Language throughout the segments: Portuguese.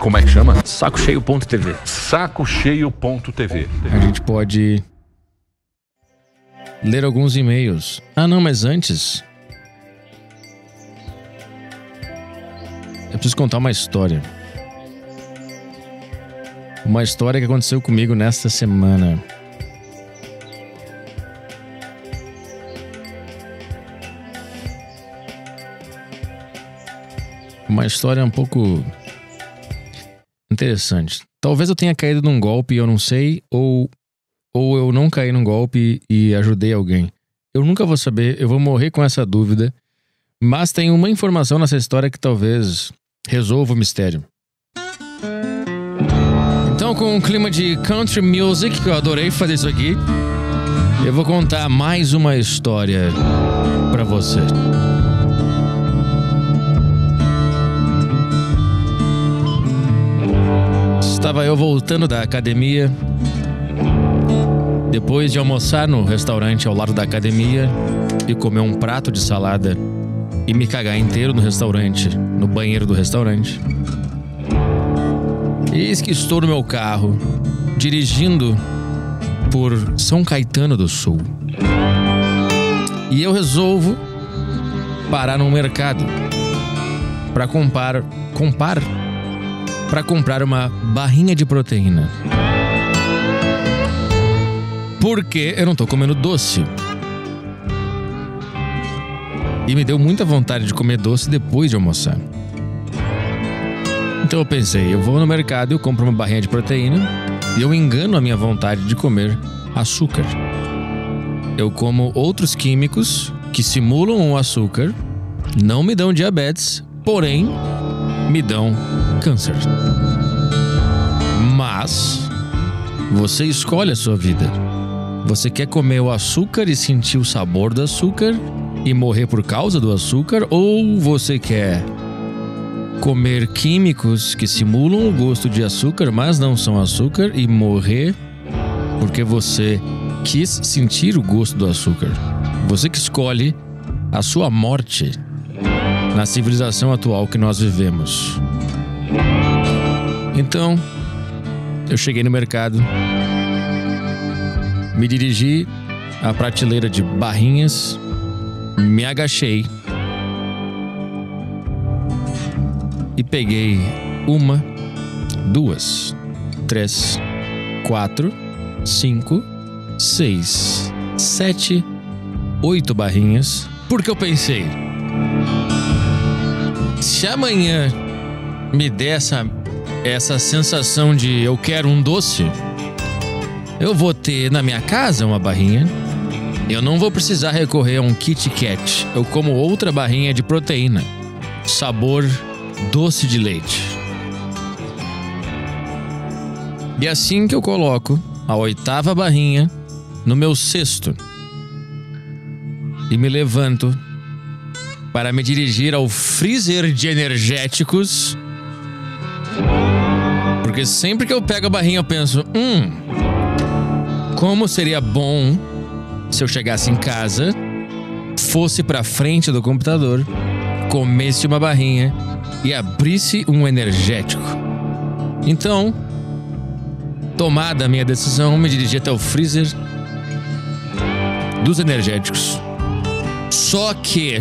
Como é que chama? Sacocheio.tv. Sacocheio.tv. A gente pode ler alguns e-mails. Ah, não, mas antes eu preciso contar uma história. Uma história que aconteceu comigo nesta semana. Uma história um pouco interessante. Talvez eu tenha caído num golpe e eu não sei, ou eu não caí num golpe e ajudei alguém. Eu nunca vou saber, eu vou morrer com essa dúvida. Mas tem uma informação nessa história que talvez resolva o mistério. Então, com um clima de country music, que eu adorei fazer isso aqui, eu vou contar mais uma história pra você. Estava eu voltando da academia, depois de almoçar no restaurante ao lado da academia e comer um prato de salada e me cagar inteiro no restaurante, no banheiro do restaurante. Eis que estou no meu carro, dirigindo por São Caetano do Sul. E eu resolvo parar num mercado para comprar uma barrinha de proteína. Porque eu não tô comendo doce. E me deu muita vontade de comer doce depois de almoçar. Então eu pensei, eu vou no mercado, eu compro uma barrinha de proteína e eu engano a minha vontade de comer açúcar. Eu como outros químicos que simulam o açúcar, não me dão diabetes, porém me dão câncer. Mas você escolhe a sua vida. Você quer comer o açúcar e sentir o sabor do açúcar e morrer por causa do açúcar, ou você quer comer químicos que simulam o gosto de açúcar, mas não são açúcar, e morrer porque você quis sentir o gosto do açúcar? Você que escolhe a sua morte na civilização atual que nós vivemos. Então, eu cheguei no mercado, me dirigi à prateleira de barrinhas, me agachei e peguei 1, 2, 3, 4, 5, 6, 7, 8 barrinhas, porque eu pensei, se amanhã me der essa sensação de eu quero um doce, eu vou ter na minha casa uma barrinha. Eu não vou precisar recorrer a um Kit Kat. Eu como outra barrinha de proteína, sabor doce de leite. E assim que eu coloco a 8ª barrinha no meu cesto e me levanto para me dirigir ao freezer de energéticos, porque sempre que eu pego a barrinha eu penso, como seria bom se eu chegasse em casa, fosse pra frente do computador, comesse uma barrinha e abrisse um energético. Então, tomada a minha decisão, me dirigi até o freezer dos energéticos. Só que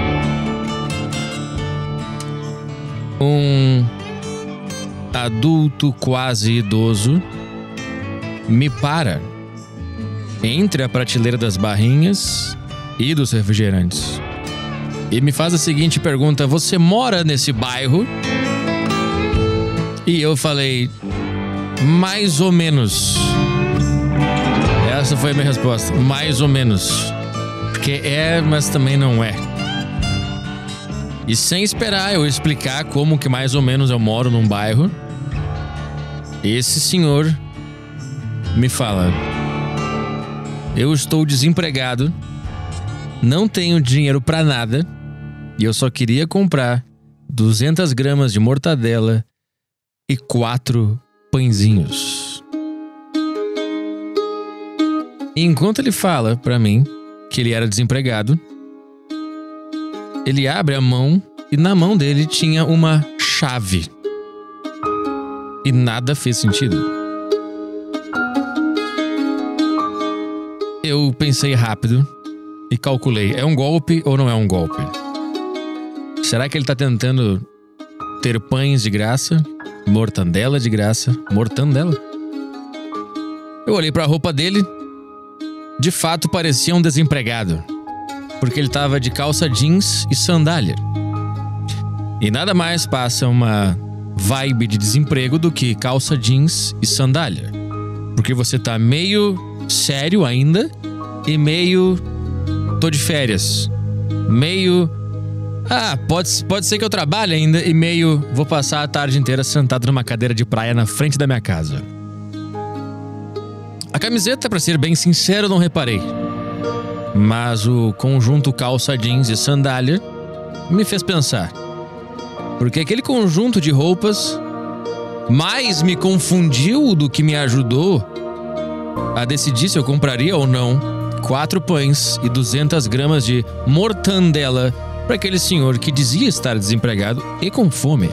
um adulto quase idoso me para entre a prateleira das barrinhas e dos refrigerantes e me faz a seguinte pergunta: você mora nesse bairro? E eu falei, mais ou menos. Essa foi a minha resposta, mais ou menos. Porque é, mas também não é. E sem esperar eu explicar como que mais ou menos eu moro num bairro, esse senhor me fala: eu estou desempregado, não tenho dinheiro pra nada e eu só queria comprar 200 gramas de mortadela e 4 pãezinhos. E enquanto ele fala pra mim que ele era desempregado, ele abre a mão e na mão dele tinha uma chave. e nada fez sentido. Eu pensei rápido e calculei, é um golpe ou não é um golpe? Será que ele tá tentando ter pães de graça, mortandela de graça, mortandela? Eu olhei pra roupa dele, de fato parecia um desempregado, porque ele tava de calça jeans e sandália. E nada mais passa uma vibe de desemprego do que calça jeans e sandália, porque você tá meio sério ainda e meio tô de férias, meio pode ser que eu trabalhe ainda e meio vou passar a tarde inteira sentado numa cadeira de praia na frente da minha casa. A camiseta, pra ser bem sincero, não reparei, mas o conjunto calça jeans e sandália me fez pensar, porque aquele conjunto de roupas mais me confundiu do que me ajudou a decidir se eu compraria ou não 4 pães e 200 gramas de mortandela para aquele senhor que dizia estar desempregado e com fome.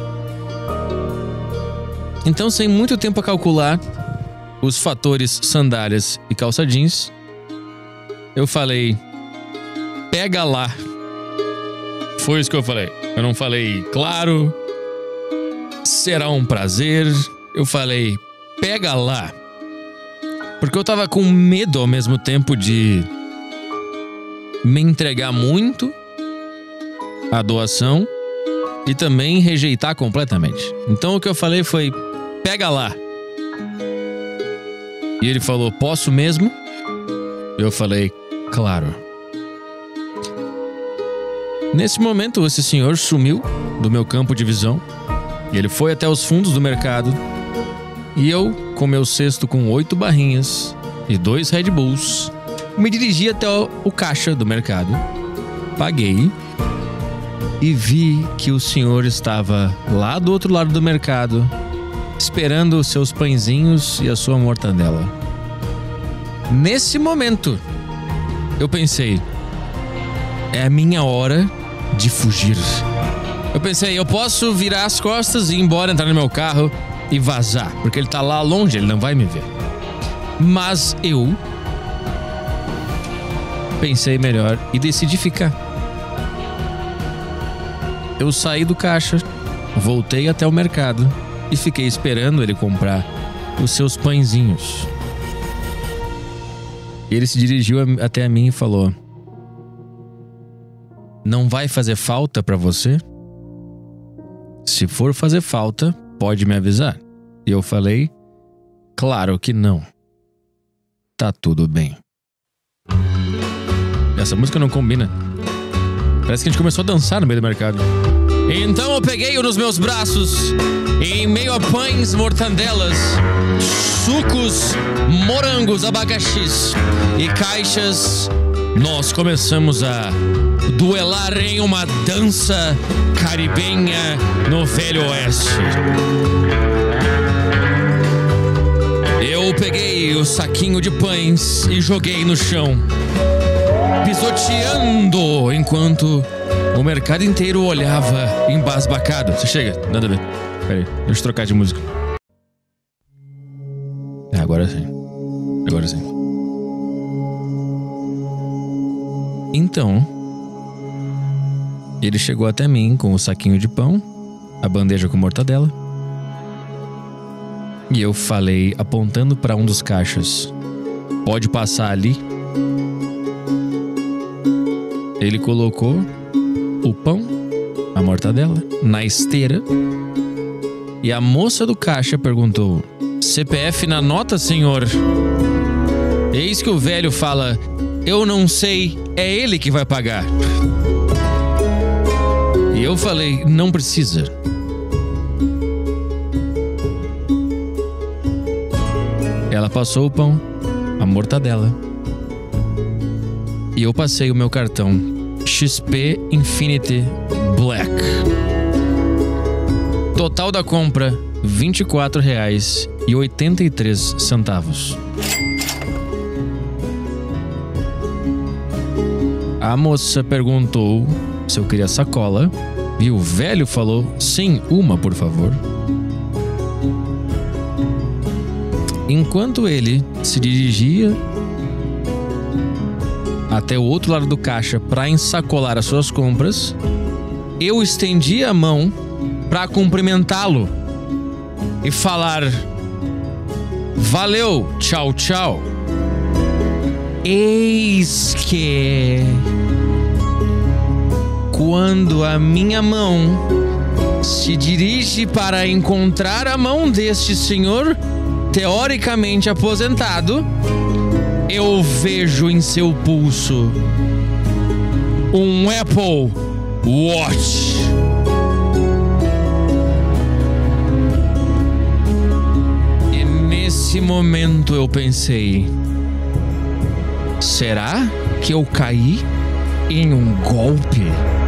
Então, sem muito tempo a calcular os fatores sandálias e calça jeans, eu falei, pega lá. Foi isso que eu falei. Eu não falei, claro, será um prazer. Eu falei, pega lá. Porque eu tava com medo ao mesmo tempo de me entregar muito à doação e também rejeitar completamente. Então o que eu falei foi, pega lá. E ele falou, posso mesmo? Eu falei, claro. Nesse momento, esse senhor sumiu do meu campo de visão e ele foi até os fundos do mercado e eu, com meu cesto com 8 barrinhas e 2 Red Bulls, me dirigi até o caixa do mercado, paguei e vi que o senhor estava lá do outro lado do mercado esperando os seus pãezinhos e a sua mortandela. Nesse momento, eu pensei, é a minha hora de fugir. Eu pensei, eu posso virar as costas e ir embora, entrar no meu carro e vazar, porque ele tá lá longe, ele não vai me ver. Mas eu pensei melhor e decidi ficar. Eu saí do caixa, voltei até o mercado e fiquei esperando ele comprar os seus pãezinhos. Ele se dirigiu até a mim e falou, não vai fazer falta pra você? Se for fazer falta, pode me avisar. E eu falei, claro que não. Tá tudo bem. Essa música não combina. Parece que a gente começou a dançar no meio do mercado. Então eu peguei-o nos meus braços, em meio a pães, mortandelas, sucos, morangos, abacaxis e caixas, nós começamos a duelar em uma dança caribenha no Velho Oeste. Eu peguei o saquinho de pães e joguei no chão, pisoteando enquanto o mercado inteiro olhava embasbacado. Você chega, nada a ver. Pera aí, deixa eu trocar de música. Agora sim. Agora sim. Então, ele chegou até mim com o saquinho de pão, a bandeja com mortadela. E eu falei, apontando para um dos caixas, pode passar ali? Ele colocou o pão, a mortadela, na esteira. E a moça do caixa perguntou, CPF na nota, senhor? Eis que o velho fala, eu não sei, é ele que vai pagar. E eu falei, não precisa. Ela passou o pão, a mortadela. E eu passei o meu cartão XP Infinity Black. Total da compra, R$ 24,83. A moça perguntou se eu queria sacola e o velho falou, sim, uma, por favor. enquanto ele se dirigia até o outro lado do caixa para ensacolar as suas compras, eu estendi a mão para cumprimentá-lo e falar: valeu, tchau, tchau. Eis que, quando a minha mão se dirige para encontrar a mão deste senhor teoricamente aposentado, eu vejo em seu pulso um Apple Watch. E nesse momento eu pensei: será que eu caí em um golpe?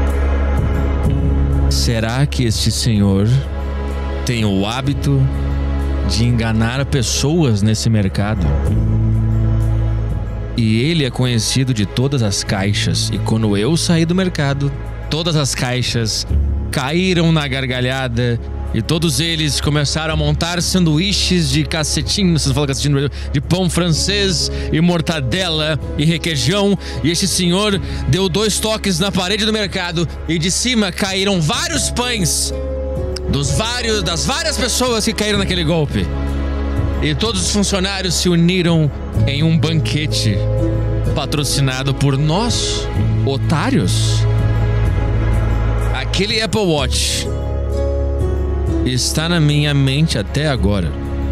Será que este senhor tem o hábito de enganar pessoas nesse mercado? E ele é conhecido de todas as caixas. E quando eu saí do mercado, todas as caixas caíram na gargalhada e todos eles começaram a montar sanduíches de cacetinho, vocês falam cacetinho, de pão francês e mortadela e requeijão. E este senhor deu 2 toques na parede do mercado e de cima caíram vários pães das várias pessoas que caíram naquele golpe. E todos os funcionários se uniram em um banquete patrocinado por nós, otários. Aquele Apple Watch está na minha mente até agora.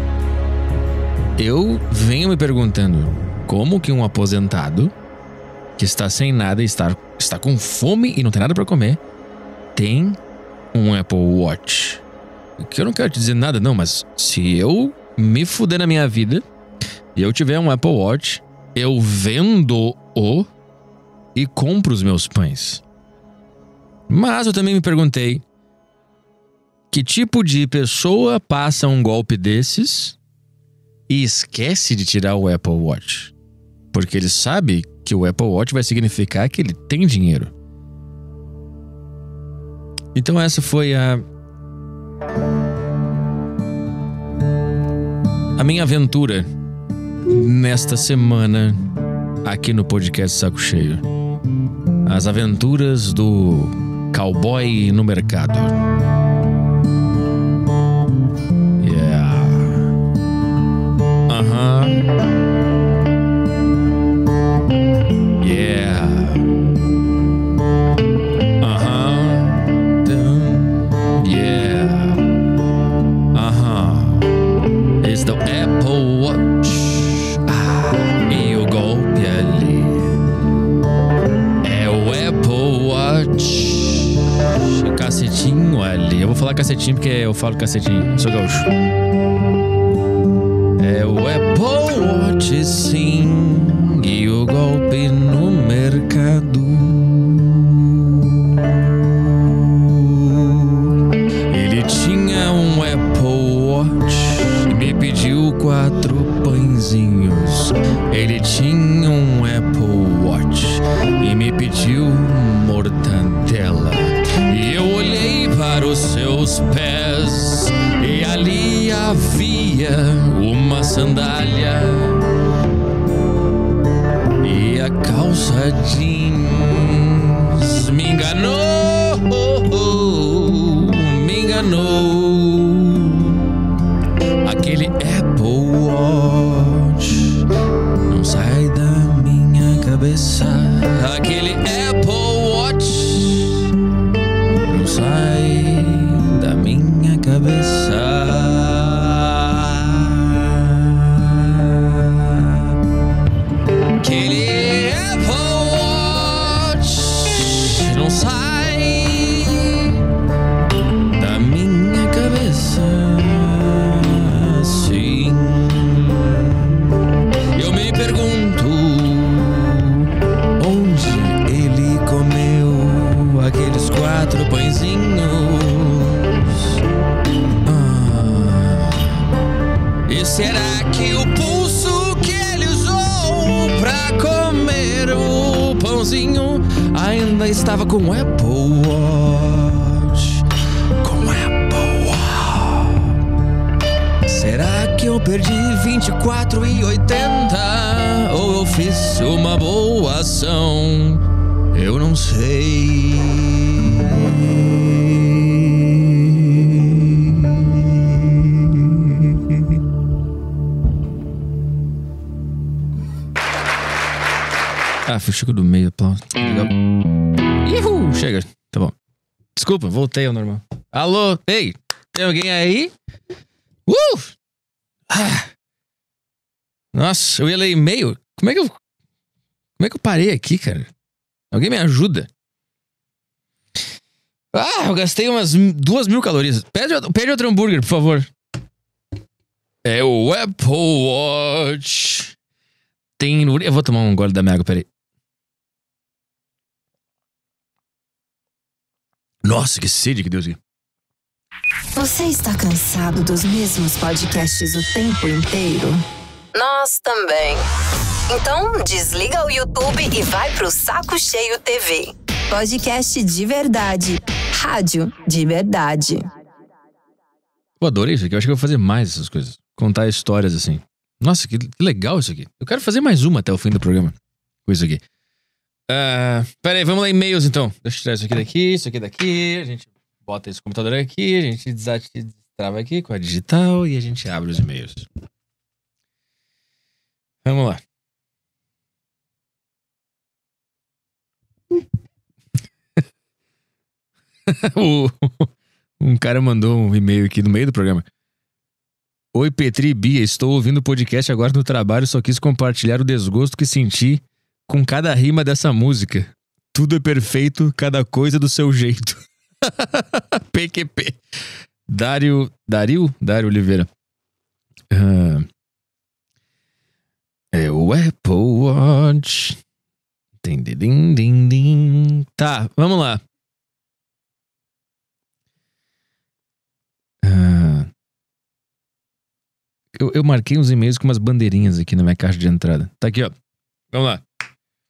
Eu venho me perguntando como que um aposentado que está sem nada e está com fome e não tem nada para comer tem um Apple Watch. Que eu não quero te dizer nada não, mas se eu me fuder na minha vida e eu tiver um Apple Watch, eu vendo-o e compro os meus pães. Mas eu também me perguntei: que tipo de pessoa passa um golpe desses e esquece de tirar o Apple Watch? Porque ele sabe que o Apple Watch vai significar que ele tem dinheiro. Então essa foi a minha aventura nesta semana aqui no podcast Saco Cheio. As aventuras do cowboy no mercado. Yeah. Yeah. Yeah. It's the Apple Watch. E o golpe ali é o Apple Watch. Cacetinho ali. Eu vou falar cacetinho porque eu falo cacetinho. Sou gaúcho. É o Apple Watch, sim. E o golpe no mercado. Ele tinha um Apple Watch e me pediu 4 pãezinhos. Ele tinha um Apple Watch e me pediu mortadela. E eu olhei para os seus pés e ali havia uma sandália e a calça jeans. Me enganou, me enganou. Aquele Apple Watch não sai da minha cabeça. Aquele Apple Watch não sai da minha cabeça. Aquele Apple Watch não sai da minha cabeça. Sim. Eu me pergunto onde ele comeu aqueles 4 pãezinhos. E será que o pulso que ele usou pra comer o pãozinho ainda estava com o Apple Watch? Com o Apple Watch? Será que eu perdi 24,80 ou eu fiz uma boa ação, eu não sei. Ah, foi o Chico do meio, aplauso. Legal. Uhul, chega. Tá bom. Desculpa, voltei ao normal. Alô? Ei, tem alguém aí? Ah. Nossa, eu ia ler e-mail. Como é que eu parei aqui, cara? Alguém me ajuda? Ah, eu gastei umas 2.000 calorias. Pede outro hambúrguer, por favor. É o Apple Watch. Eu vou tomar um gole da minha água, peraí. Nossa, que sede que Deus aqui. Você está cansado dos mesmos podcasts o tempo inteiro? Nós também. Então, desliga o YouTube e vai pro Saco Cheio TV. Podcast de verdade. Rádio de verdade. Eu adorei isso aqui. Eu acho que eu vou fazer mais essas coisas. Contar histórias assim. Nossa, que legal isso aqui. Eu quero fazer mais uma até o fim do programa com isso aqui. Pera aí, vamos lá, e-mails então. Deixa eu tirar isso aqui daqui, isso aqui daqui. A gente bota esse computador aqui, a gente destrava aqui com a digital e a gente abre os e-mails. Vamos lá. Um cara mandou um e-mail aqui no meio do programa. Oi, Petri e Bia, estou ouvindo o podcast agora no trabalho, só quis compartilhar o desgosto que senti com cada rima dessa música. Tudo é perfeito, cada coisa do seu jeito. PQP. Dário Oliveira. É o Apple Watch. Tá, vamos lá. Eu marquei uns e-mails com umas bandeirinhas aqui na minha caixa de entrada. Tá aqui, ó. Vamos lá.